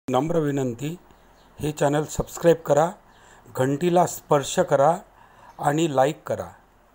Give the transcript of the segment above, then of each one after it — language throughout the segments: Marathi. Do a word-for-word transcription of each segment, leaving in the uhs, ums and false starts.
नम्र विनंती, हे चॅनल सबस्क्राईब करा, घंटीला स्पर्श करा आणि लाईक करा।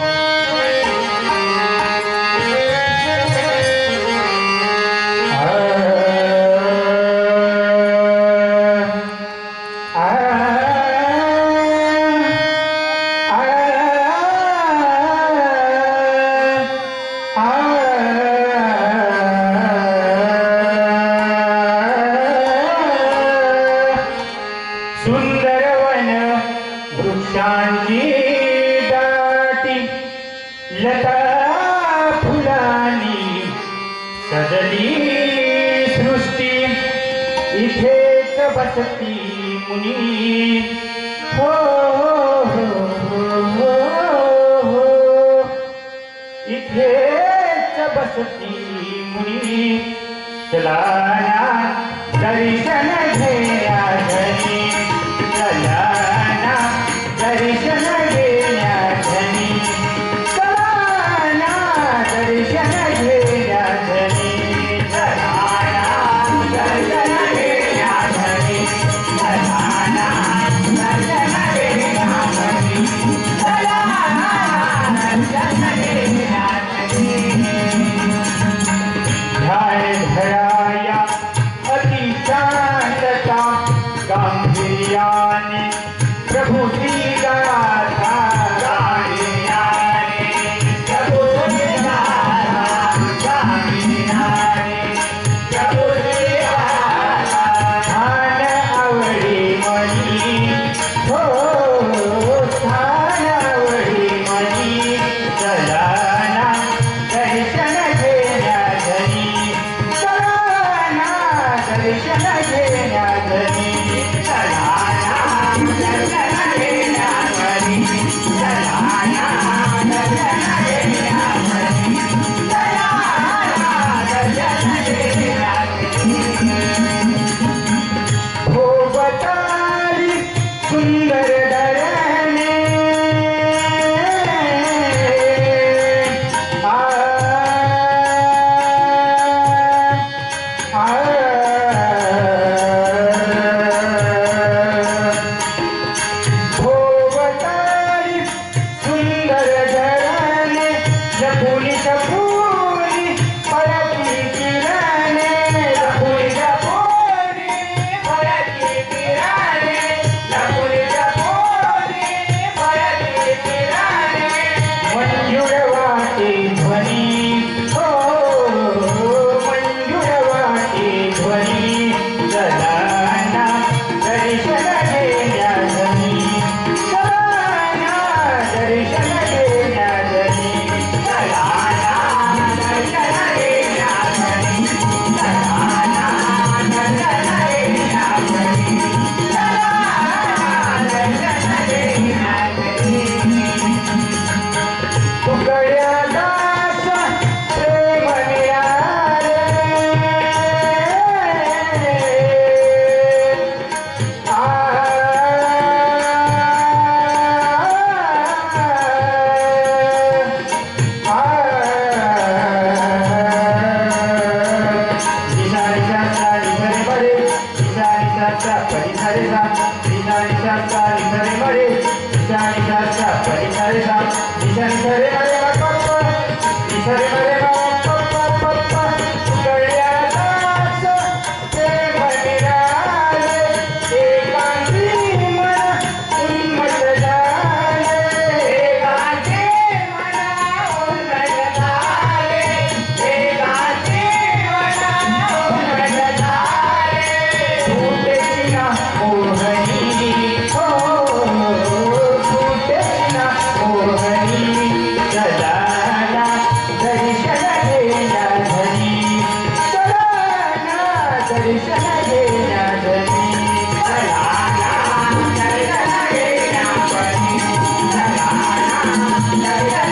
सुंदर वन वृक्षांची दाटी लता फुलांनी सजली सृष्टी, इथेच बसती मुनी हो हो हो हो, इथेच बसती मुनी, चला ना दर्शन घेया घरी, चला ना दर्शन घेया घरी, चला ना दर्शन घेया घरी, चला ना दर्शन घेया घरी, चला ना दर्शन घेया घरी, चला ना दर्शन घेया घरी। ध्यान धराया अति शांतता गांभीर्याने प्रभुची गाथा, गांभीर्याने प्रभुची गाथा, गांभीर्याने प्रभुची गाथा, ध्यान आवडी मनी हो ध्यान आवडी मनी, चला ना दर्शन घेया घरी, चला ना दर्शन घेया घरी, चला ना दर्शन घेया घरी, चला ना दर्शन घेया घरी, चला ना दर्शन घेया घरी। भोवताली सुंदर धरणे आ आ भोवताली सुंदर धरणे, जपुनी जपुनी पळती किरणे, जपुनी जपुनी पळती किरणे, जपुनी जपुनी पळती किरणे, मंजूळ वाटे ध्वनी हो मंजूळ वाटे ध्वनी, चला ना दर्शन घेया घरी, चला ना दर्शन घेया घरी, चला ना दर्शन घेया घरी, चला ना दर्शन घेया घरी, चला ना दर्शन घेया घरी। उकड्या दास प्रेम निराळे आ आ दिसारी सारी घरे बरे, दिसारी साचा परिसारे सा, दिसारी साचा घरे बरे, दिसारी साचा परिसारे सा, दिसारी घरे बरे पप्पा, दिसारी घरे पप्पा पप्पा, उकड्या दास प्रेम निराळे, एकांती मन उन्मत्त झाले, एकांती मन उन्मत्त झाले, एकांती मन उन्मत्त झाले, फुटेची ना मोहनी हो फुटेची ना मोहनी, चला ना दर्शन घेया घरी, चला ना दर्शन घेया घरी, चला ना दर्शन घेया घरी, चला ना दर्शन